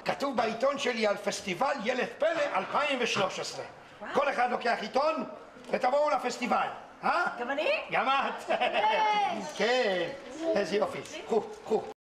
כתוב בעיתון שלי על פסטיבל ילד פלא 2013. כל אחד לוקח עיתון ותבואו לפסטיבל. גם אני? גם את. כן, איזה יופי. קחו.